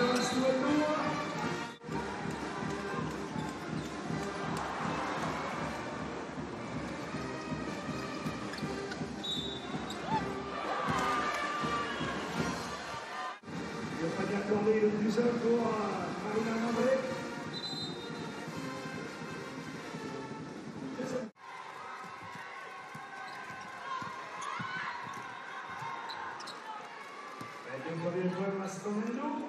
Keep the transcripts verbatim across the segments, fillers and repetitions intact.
accorder le plus seul pour Marina Mandré. Vediamo un po' di ancora la strumento.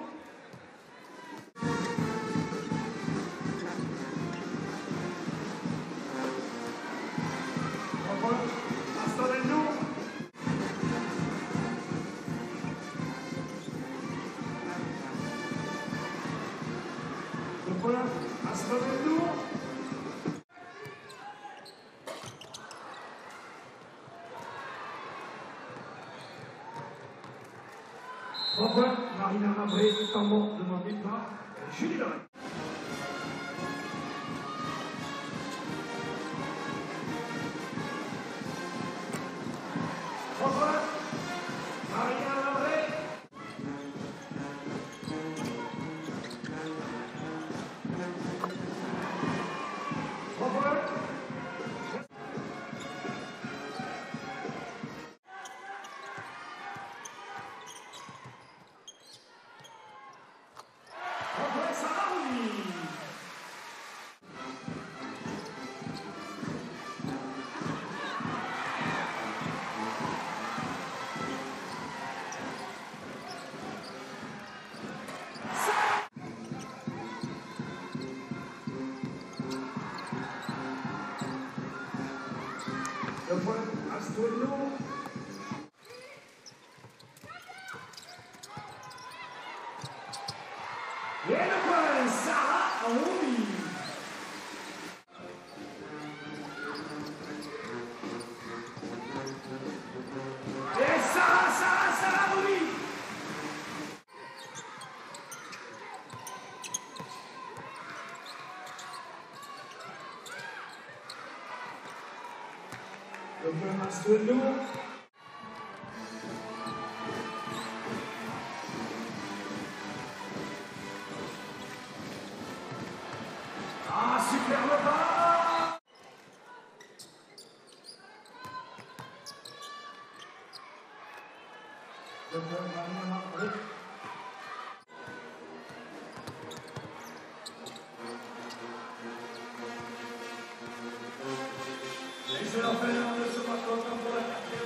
Voilà, Astrovello. Enfin, Marina Mabré, tambour demandé par Julie Lorraine. Enfin, Marina Mabré. Le point Astrovello. Et le point Sarah Aoumi. Et Sarah, Sarah, Sarah Aoumi. Le point Astrovello. Ah, superbe pas. Le point Marina Mabré. Excellent phénomène de ce match pour la quatrième.